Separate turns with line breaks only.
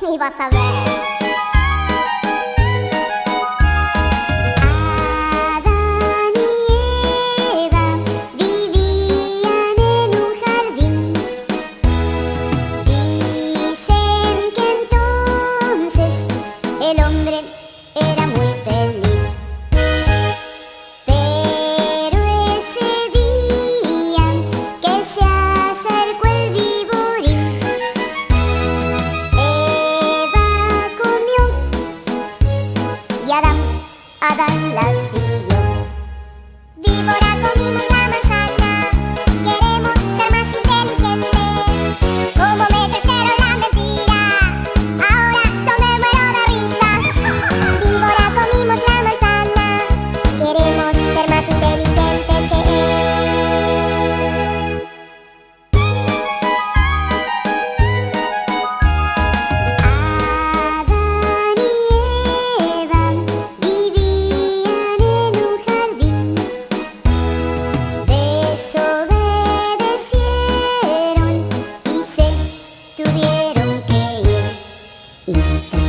ni vas a ver. Adán y Eva vivían en un jardín. Dicen que entonces el hombre era muy feliz. Pero ese día que se acercó el viborín, Eva comió y Adán la siguió. Víbora, comimos la manzana, queremos ser más inteligentes. Como me creyeron la mentira, ahora yo me muero de risa. Víbora, comimos la manzana, queremos ser más inteligentes que él. Adán y Eva vivían en un jardín. Desobedecieron y se tuvieron que ir.